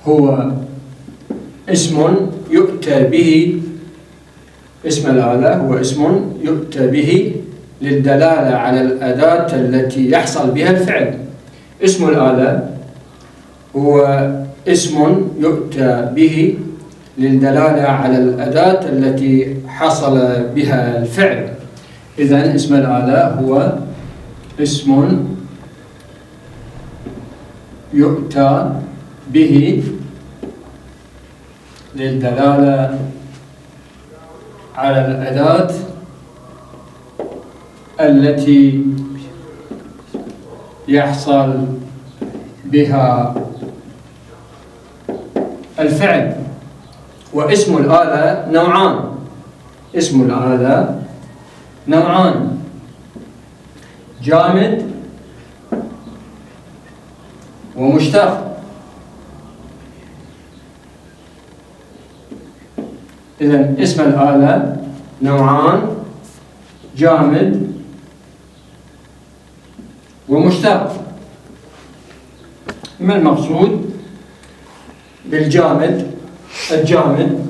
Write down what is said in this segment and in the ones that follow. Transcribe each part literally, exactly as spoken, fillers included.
هو اسم يؤتى به، اسم الآلة هو اسم يؤتى به للدلالة على الأداة التي يحصل بها الفعل. اسم الآلة هو اسم يؤتى به للدلالة على الأداة التي حصل بها الفعل. إذن اسم الآلة هو اسم يؤتى به للدلالة على الأداة التي يحصل بها الفعل. واسم الآلة نوعان، اسم الآلة نوعان: جامد ومشتق. إذن اسم الآلة نوعان: جامد ومشتق. ما المقصود بالجامد؟ الجامد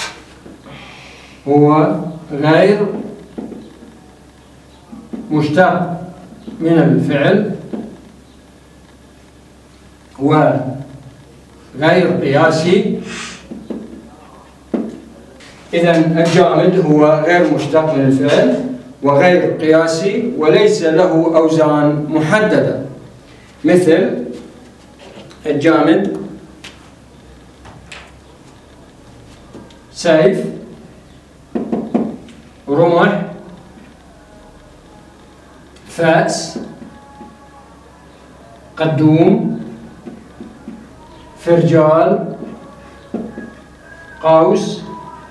هو غير مشتق من الفعل وغير قياسي. إذن الجامد هو غير مشتق من الفعل وغير قياسي وليس له أوزان محددة. مثل الجامد سيف، رمح، فأس، قدوم، فرجال، قوس،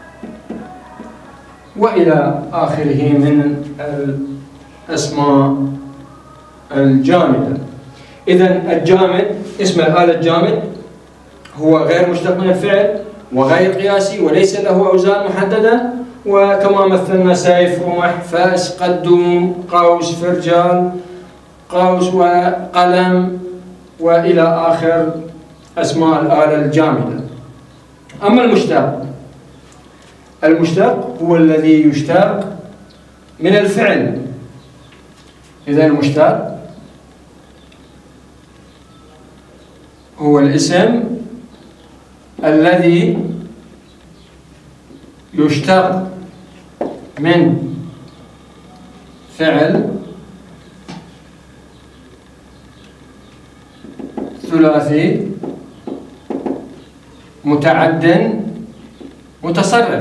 وإلى آخره من الأسماء الجامدة. إذن الجامد، اسم الآلة الجامد هو غير مشتق من الفعل وغير قياسي وليس له أوزان محددة، وكما مثلنا سيف، رمح، فأس، قدوم، قوس، فرجال، قوس، وقلم، وإلى آخر أسماء الآلة الجامدة. أما المشتق، المشتق هو الذي يشتق من الفعل. إذن المشتق هو الاسم الذي يشتق من فعل ثلاثي متعد متصرف.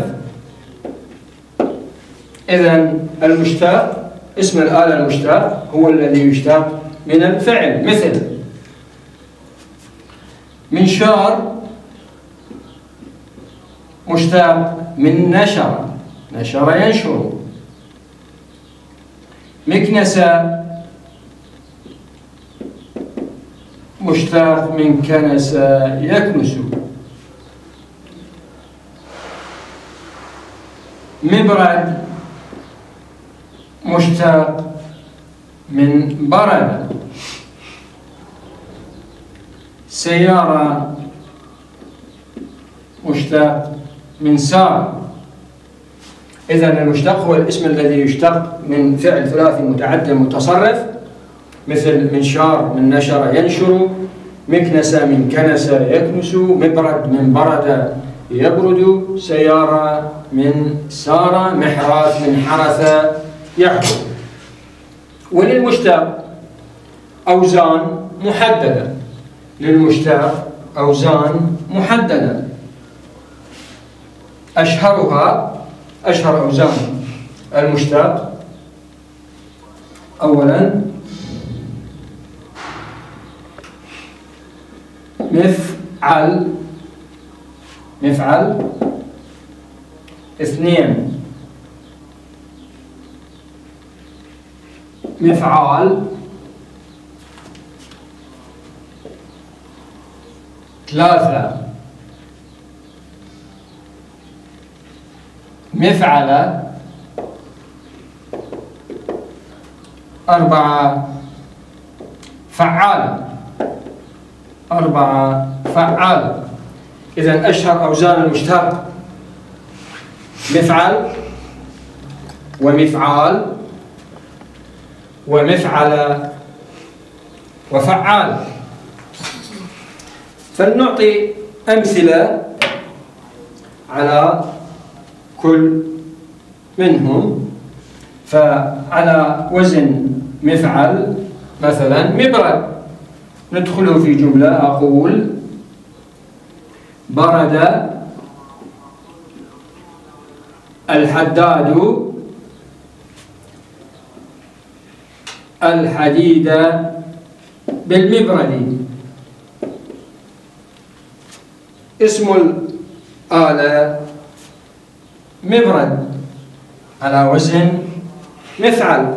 إذن المشتق، اسم الآلة المشتق هو الذي يشتق من الفعل. مثل منشار مشتق من نشر، نشر ينشر. مكنسة مشتق من كنس يكنس. مبرد مشتق من برد. سيارة مشتق من سار. إذن المشتق هو الاسم الذي يشتق من فعل ثلاثي متعد متصرف، مثل منشار من نشر ينشر، مكنسة من كنس يكنس، مبرد من برد يبرد، سيارة من سار، محراث من حرث يحرث. وللمشتق أوزان محددة، للمشتق أوزان محددة. أشهرها، أشهر أوزان المشتق: أولاً مفعل، مفعل. اثنين مفعال. ثلاثة مفعلة. أربعة فعالة، أربعة فعالة. إذن أشهر أوزان المشتق مفعل ومفعال ومفعل وفعال. فلنعطي أمثلة على كل منهم. فعلى وزن مفعل مثلا مبرد، ندخله في جملة أقول برد الحداد الحديد بالمبرد. اسم الآلة مبرد على وزن مفعل.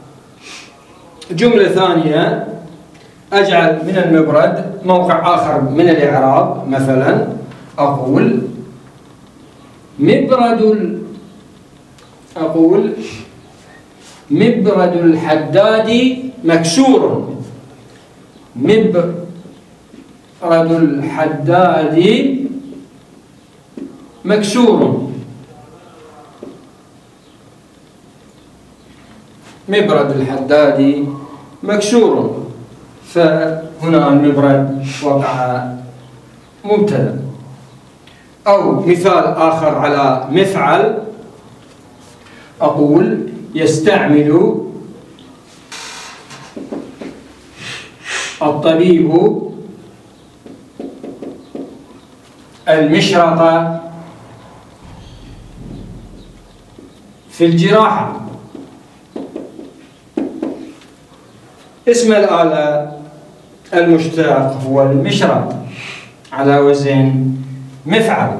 جملة ثانية أجعل من المبرد موقع آخر من الإعراب، مثلا أقول مبرد ال... أقول مبرد الحداد مكسور. مبرد الحداد مكسور. مبرد الحداد مكسور. فهنا المبرد وقع مبتدأ. أو مثال آخر على مفعل أقول يستعمل الطبيب المشرط في الجراحة. اسم الآلة المشتق هو المشرط على وزن مفعل.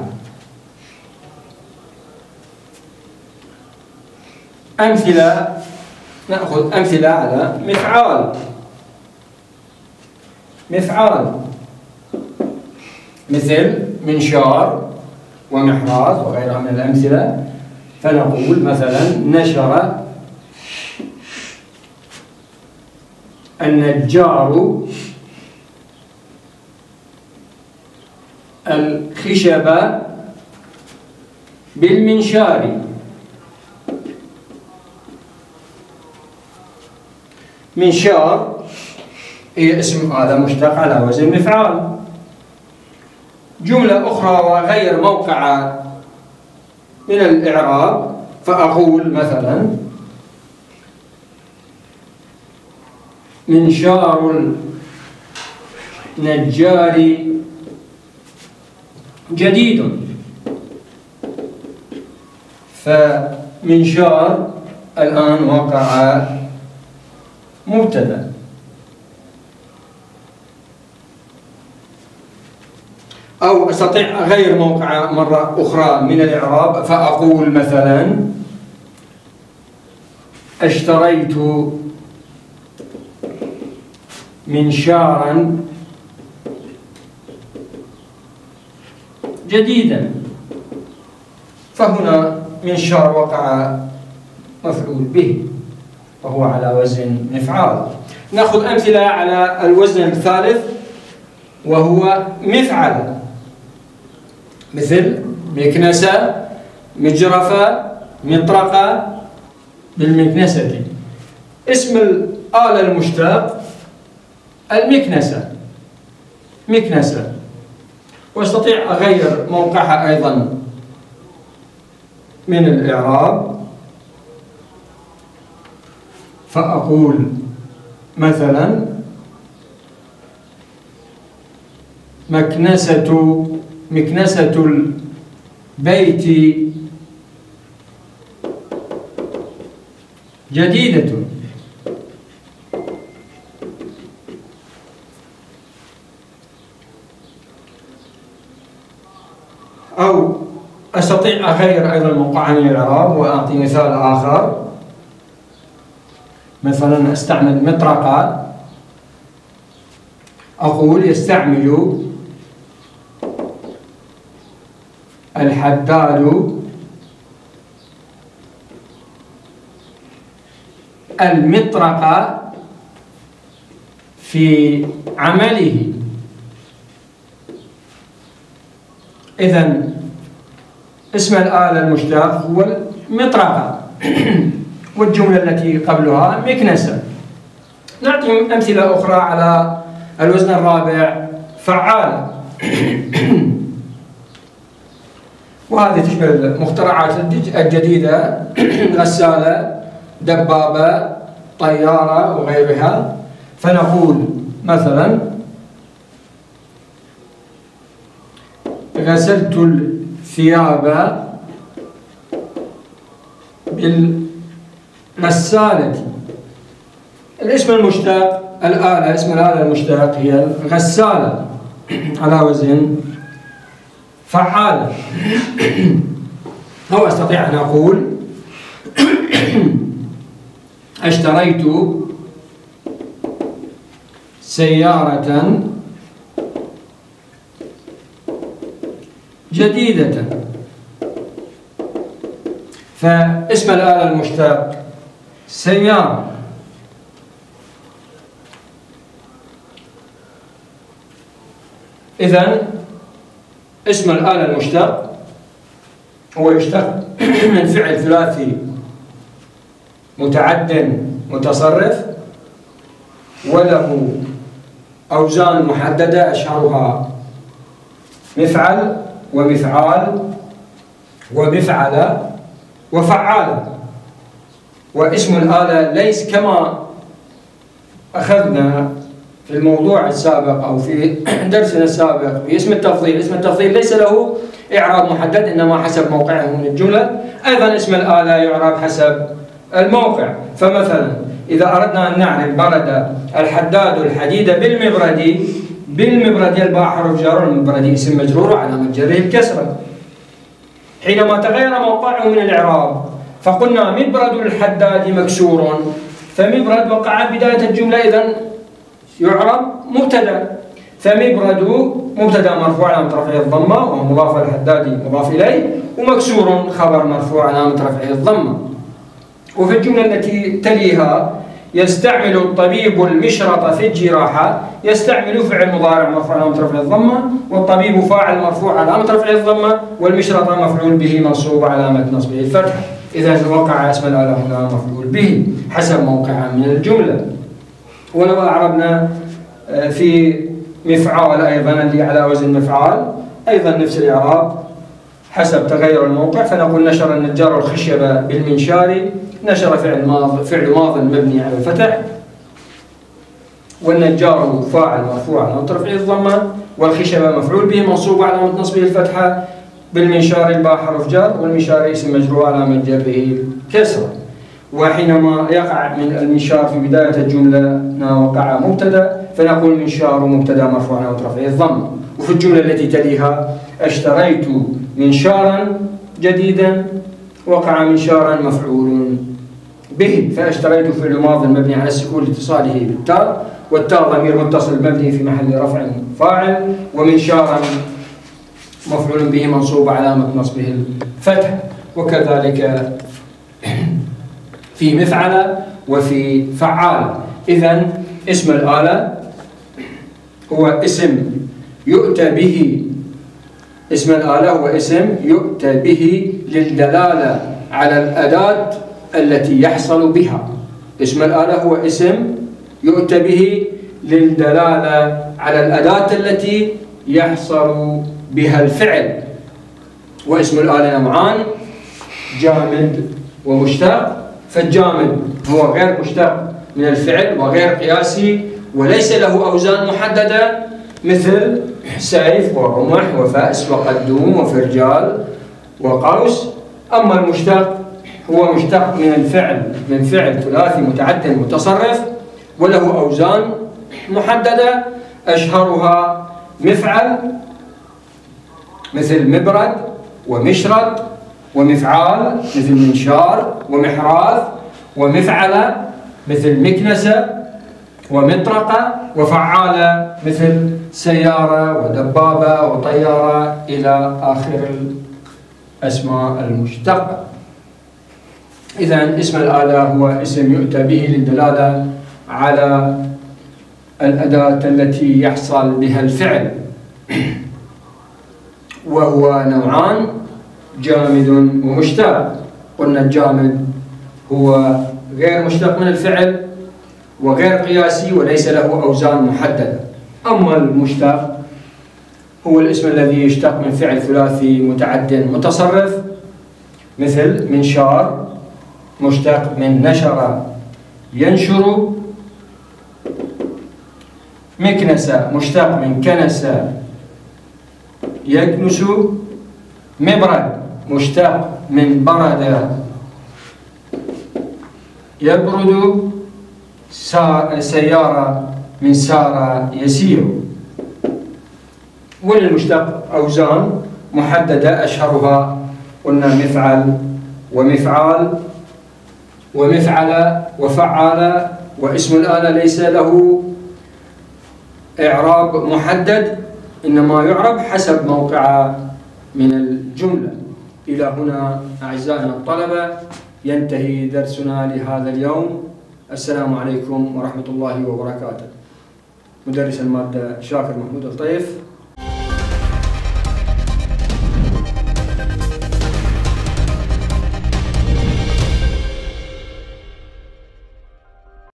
أمثلة، نأخذ أمثلة على مفعال. مفعال مثل منشار ومحراث وغيرها من الأمثلة. فنقول مثلا نشر النجار الخشب بالمنشار. منشار هي اسم آلة مشتق على وزن مفعال. جملة أخرى وغير موقع من الإعراب، فأقول مثلا منشار النجار جديد. فمنشار الآن وقع مبتدأ. أو أستطيع أغير موقع مرة أخرى من الإعراب، فأقول مثلا اشتريت منشارا جديدا. فهنا منشار وقع مفعول به وهو على وزن مفعال. نأخذ أمثلة على الوزن الثالث وهو مفعل، مثل مكنسة، مجرفة، مطرقة بالمكنسة. اسم الآلة المشتق المكنسة، مكنسة. واستطيع أغير موقعها أيضا من الإعراب، فأقول مثلا مكنسة مكنسة البيت جديدة. أو أستطيع أغير أيضا موقعها من الإعراب وأعطي مثال آخر، مثلا أستعمل مطرقة، أقول يستعمل الحداد المطرقة في عمله. إذا اسم الآلة المشتق هو المطرقة والجملة التي قبلها مكنسة. نعطي أمثلة أخرى على الوزن الرابع فعالة وهذه تشمل المخترعات الجديدة غسالة، دبابة، طيارة وغيرها. فنقول مثلا غسلت الثياب بالغسالة. الاسم المشتق الآلة، اسم الآلة المشتق هي الغسالة على وزن فعالة. أو أستطيع أن أقول اشتريت سيارة جديدة. فاسم الآلة المشتق سيارة. إذن اسم الآلة المشتق هو يشتق من فعل ثلاثي متعد متصرف وله أوزان محددة أشهرها مفعل ومفعال ومفعل وفعال. واسم الآلة ليس كما أخذنا في الموضوع السابق أو في درسنا السابق في اسم التفضيل. اسم التفضيل ليس له إعراب محدد إنما حسب موقعه من الجملة. أيضا اسم الآلة يعرب حسب الموقع. فمثلا إذا أردنا أن نعرف برد الحداد الحديد بالمبرد، بالمبرد الباء حرف جر والمبرد اسم مجرور وعلامة جره الكسرة. حينما تغير موقعه من الإعراب فقلنا مبرد الحداد مكسور، فمبرد وقع بداية الجملة إذن يعرب مبتدأ. فمبرد مبتدأ مرفوع علامة رفعه الضمة وهو مضاف الحداد مضاف إليه، ومكسور خبر مرفوع علامة رفعه الضمة. وفي الجملة التي تليها يستعمل الطبيب المشرط في الجراحة، يستعمل فعل مضارع مرفوع علامة رفعه الضمة، والطبيب فاعل مرفوع علامة رفعه الضمة، والمشرط مفعول به منصوب علامة نصبه الفتحة. إذا وقع اسم الآلة هنا مفعول به حسب موقعه من الجملة. ولو أعربنا في مفعال أيضا اللي على وزن مفعال أيضا نفس الإعراب حسب تغير الموقع. فنقول نشر النجار الخشب بالمنشار، نشر فعل ماض فعل ماض مبني على الفتح، والنجار فاعل مرفوع على رفعه الضمة، والخشب مفعول به منصوب على نصبه الفتحة، بالمنشار الباء حرف جر، والمنشار اسم مجرور على جره كسرة. وحينما يقع من المنشار في بداية الجملة وقع مبتدأ فنقول منشار مبتدأ مرفوع على رفعه الضمة. وفي الجملة التي تليها اشتريت منشارا جديدا وقع منشارا مفعول به. فاشتريت فعل ماض مبني على السكون لاتصاله بالتاء، والتاء ضمير متصل مبني في محل رفع فاعل، ومنشارا مفعول به منصوب علامة نصبه الفتح. وكذلك في مفعل وفي فعال. إذن اسم الآلة هو اسم يؤتى به، اسم الآلة هو اسم يؤتى به للدلالة على الأداة التي يحصل بها. اسم الآلة هو اسم يؤتى به للدلالة على الأداة التي يحصل بها الفعل. واسم الآلة نوعان، جامد ومشتق. فالجامد هو غير مشتق من الفعل وغير قياسي وليس له أوزان محددة مثل سيف ورمح وفأس وقدوم وفرجال وقوس. أما المشتق هو مشتق من الفعل، من فعل ثلاثي متعد متصرف وله أوزان محددة أشهرها مفعل مثل مبرد ومشرد، ومفعال مثل منشار ومحراث، ومفعلة مثل مكنسة ومطرقة، وفعالة مثل سيارة ودبابة وطيارة إلى آخر الأسماء المشتقة. إذن اسم الآلة هو اسم يؤتى به للدلالة على الأداة التي يحصل بها الفعل. وهو نوعان: جامد ومشتق. قلنا الجامد هو غير مشتق من الفعل وغير قياسي وليس له أوزان محددة. أما المشتق هو الاسم الذي يشتق من فعل ثلاثي متعد متصرف، مثل منشار مشتق من نشر ينشر، مكنسة مشتق من كنس يكنس، مبرد مشتق من برد يبرد، سيارة من سار يسير. وللمشتق أوزان محددة أشهرها قلنا مفعل ومفعال ومفعل وفعال. واسم الآلة ليس له إعراب محدد، إنما يعرب حسب موقعه من الجملة. إلى هنا أعزائنا الطلبة ينتهي درسنا لهذا اليوم. السلام عليكم ورحمة الله وبركاته. مدرس المادة شاكر محمود الطيف.